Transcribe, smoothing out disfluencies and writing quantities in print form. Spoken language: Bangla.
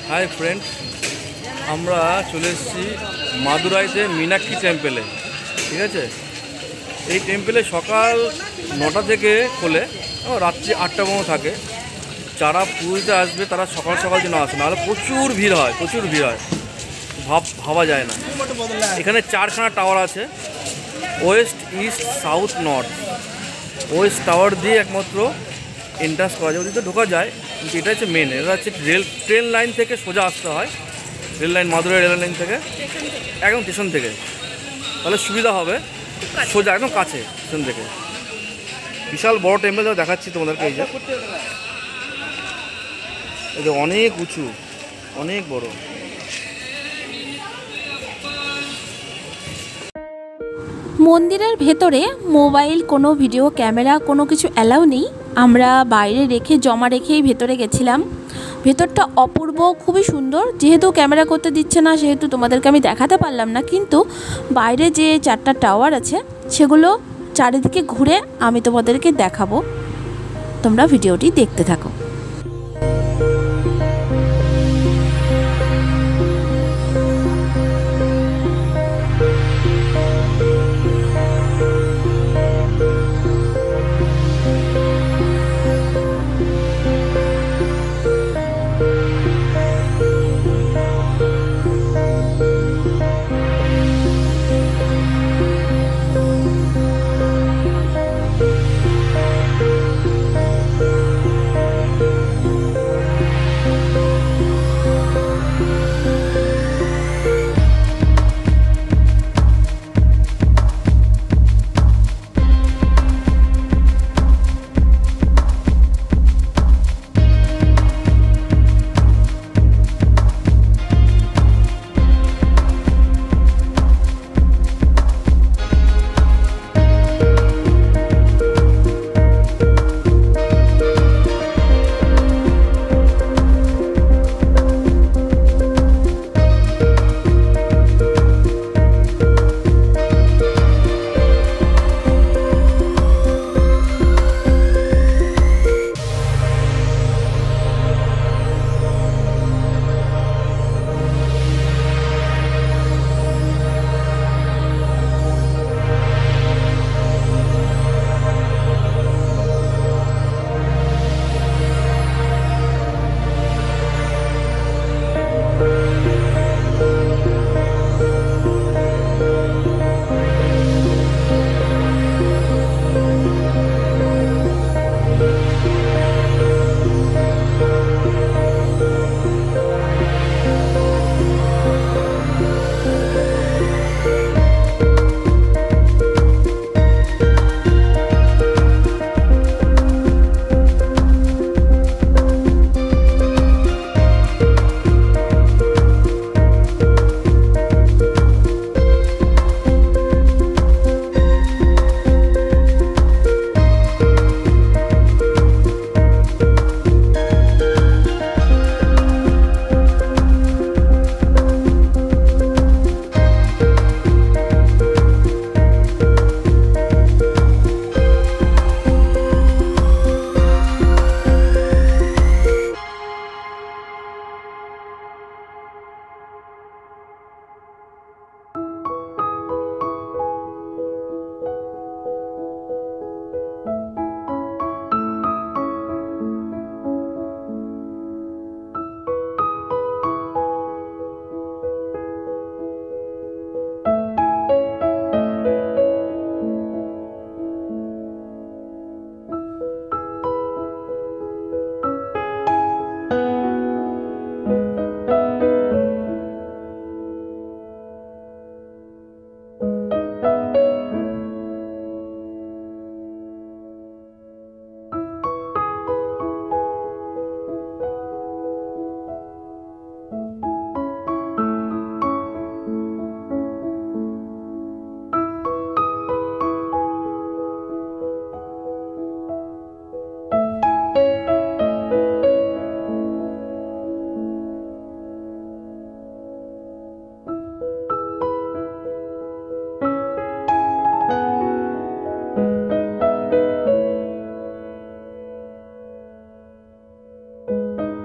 हाय फ्रेंड আমরা চলে এসেছি মাদুরাইতে मीनाक्षी টেম্পলে। ঠিক আছে, এই টেম্পলে সকাল 9টা থেকে খোলে, রাত্রি 8টা পর্যন্ত থাকে। যারা পুজোতে আসবে তারা সকাল সকাল যেন আসে, নাহলে প্রচুর ভিড় হয়, ভাবা যায় না। এখানে 4খানা টাওয়ার আছে, west, east, south, north. West tower দিয়ে একমাত্র এন্ট্রান্স করা যায়, ওদিকে ঢোকা যায়, কিন্তু এটা হচ্ছে মেন। এটা হচ্ছে ট্রেন লাইন থেকে সোজা আসতে হয়, rail line, Madurai rail line থেকে, একদম স্টেশন থেকে, তাহলে সুবিধা হবে, সোজা একদম কাছে স্টেশন থেকে। বিশাল বড় টেম্পল দেখাচ্ছি তোমাদেরকে। এই যে অনেক উঁচু, অনেক বড়। মন্দিরের ভেতরে মোবাইল, কোনো ভিডিও ক্যামেরা, কোনো কিছু অ্যালাউ নেই। আমরা বাইরে জমা রেখেই ভেতরে গেছিলাম। ভেতরটা অপূর্ব, খুবই সুন্দর। যেহেতু ক্যামেরা করতে দিচ্ছে না, সেহেতু তোমাদেরকে আমি দেখাতে পারলাম না, কিন্তু বাইরে যে 4টা টাওয়ার আছে সেগুলো চারিদিকে ঘুরে আমি তোমাদেরকে দেখাবো। তোমরা ভিডিওটি দেখতে থাকো।